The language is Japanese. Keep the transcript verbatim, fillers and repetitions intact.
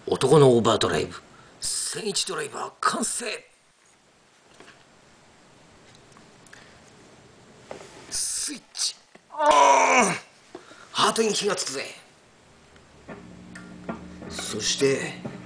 男のオーバードライブ千一ドライバー完成。スイッチオン。ハートに火がつくぜ。そして